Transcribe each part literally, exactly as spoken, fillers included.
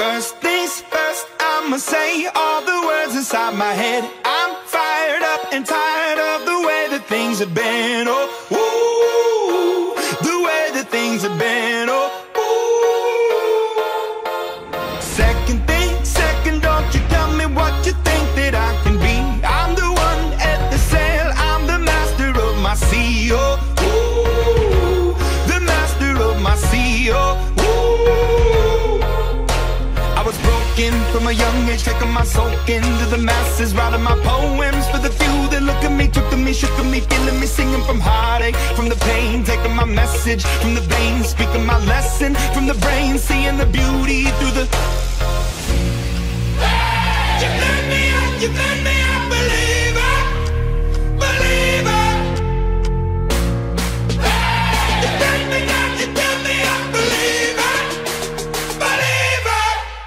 First things first, I'ma say all the words inside my head. I'm fired up and tired of the way that things have been. Oh, ooh, the way that things have been. Oh, ooh. Second thing, second, don't you tell me what you think that I can be. I'm the one at the sail, I'm the master of my sea. Oh, ooh, the master of my sea. Oh, from a young age, taking my soul into the masses, writing my poems for the few that look at me, took to me, shook at me, feeling me, singing from heartache, from the pain, taking my message from the veins, speaking my lesson from the brain, seeing the beauty through the. You made me up, you made me a believer, believer. You made me up, you made me a believer, believer.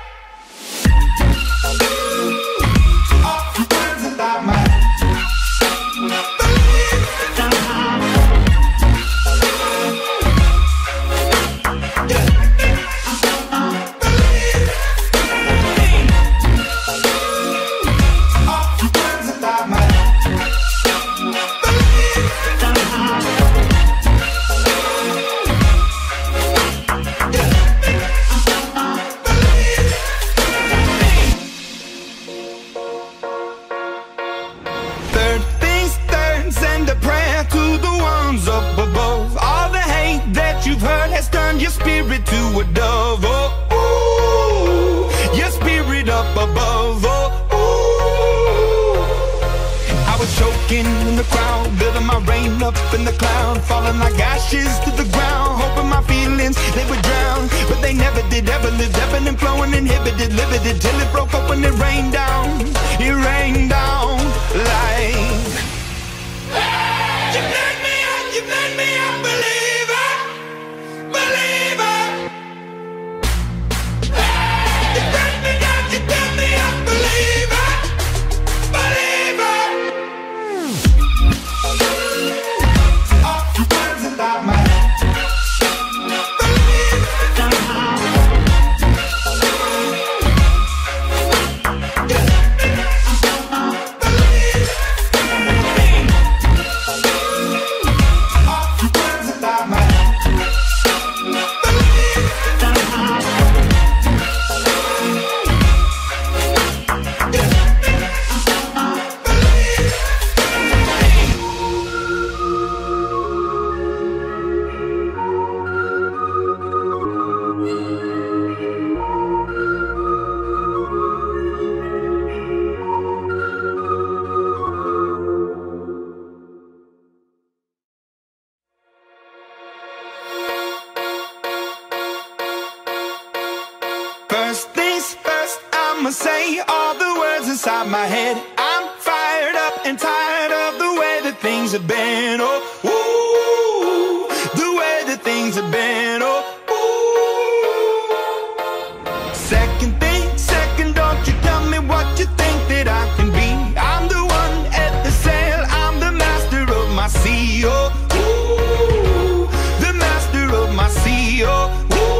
Your spirit to a dove, oh, ooh, your spirit up above, oh, ooh. I was choking in the crowd, building my rain up in the cloud, falling like ashes to the ground, hoping my feelings, they would drown, but they never did, ever lived, ebbing and flowing, inhibited, limited, till it broke up when it rained down, it rained down like. You made me up, you made me a believer, believer. You made me up, you made me a believer, believer. All the words about my First things first, I'ma say all the words inside my head. I'm fired up and tired of the way that things have been. Oh, ooh, the way that things have been. Oh, ooh. Second thing, second, don't you tell me what you think that I can be. I'm the one at the sail, I'm the master of my sea. Oh, ooh, the master of my sea. Oh,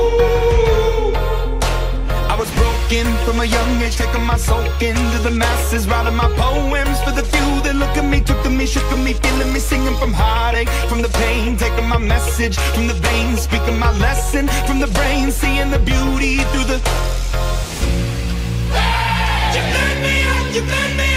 from a young age, taking my soul into the masses, writing my poems for the few that look at me, took to me, shook at me, feeling me, singing from heartache, from the pain, taking my message from the veins, speaking my lesson from the brain, seeing the beauty through the. You made me up, you made me